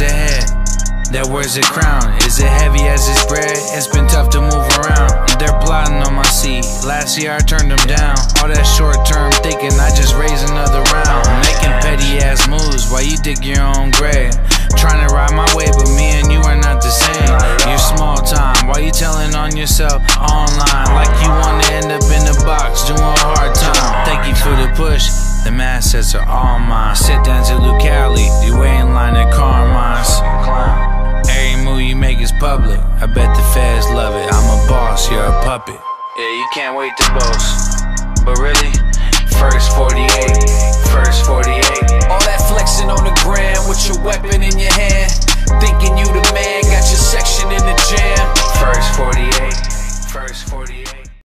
years ahead. That word's a crown. Is it heavy as it's bread? It's been tough to move around. They're plotting on my seat. Last year I turned them down. All that short-term thinking, I just raise another round. Making petty-ass moves while you dig your own grave. Trying to ride my wave, but me and you are not the same. You're small time, why you telling on yourself online? Like you wanna end up in the box, doing hard time. Thank you for the push, the assets are all mine. Sit down to Luke Cali, you wait in line at Carmine's. Every move you make is public, I bet the feds love it. I'm a boss, you're a puppet. Yeah, you can't wait to boast.